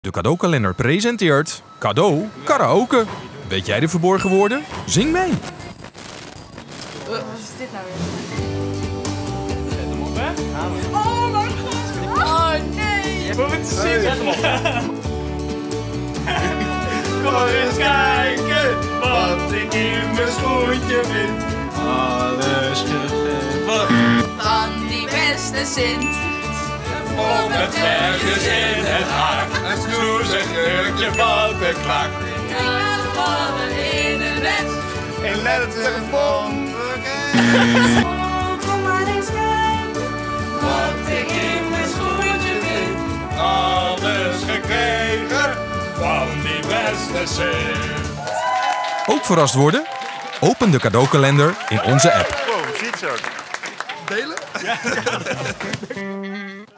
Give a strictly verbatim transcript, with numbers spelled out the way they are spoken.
De cadeaukalender presenteert cadeau karaoke. Weet jij de verborgen woorden? Zing mee. Wat is dit nou weer? Zet hem op, hè? Oh mijn god! Oh nee! We moeten zingen. Zet hem op. Kom eens kijken wat ik in mijn schoentje vind. Alles gegeven Van die beste Sint. op het vergus in het haar. Een snoezig jurkje van de klak. Vallen in het bed. En let het telefoon. Oh, kom maar eens kijken Wat ik in mijn schoentje vind. Alles gekregen van die beste Sint. Ook verrast worden? Open de cadeaukalender in onze app. Wow, ziet zo. Delen? Ja.